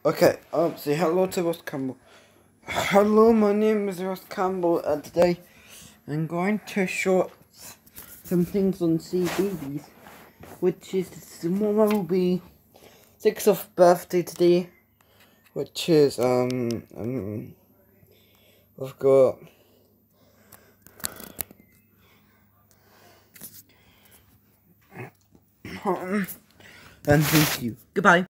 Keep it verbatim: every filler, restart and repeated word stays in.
Okay, um, say hello to Ross Campbell. Hello, my name is Ross Campbell, and today I'm going to show some things on C Babies, which is tomorrow will be sixth birthday today, which is um um I've got and thank you. Goodbye.